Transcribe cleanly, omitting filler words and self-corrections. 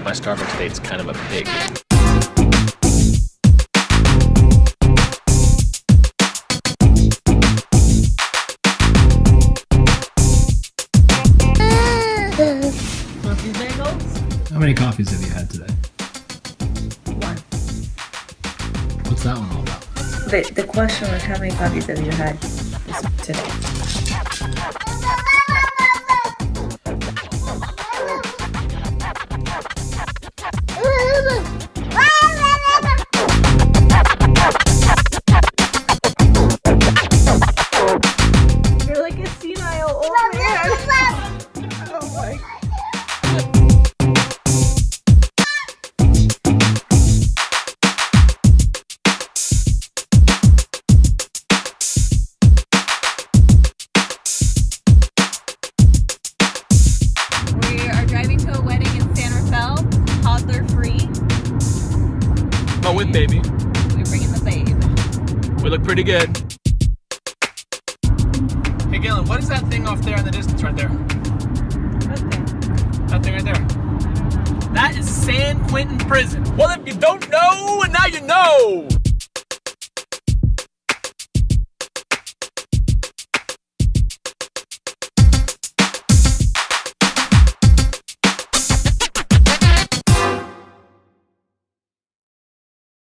my Starbucks date's kind of a pig. Coffee bagels? How many coffees have you had today? One. What's that one all about? The question was how many coffees have you had today? You're like a senile old man. Oh my. We are driving to a wedding in San Rafael, toddler free. But with baby. We're bringing the babe. We look pretty good. Hey Galen, what is that thing off there in the distance right there? What thing? That thing right there. That is San Quentin Prison. Well, if you don't know, now you know.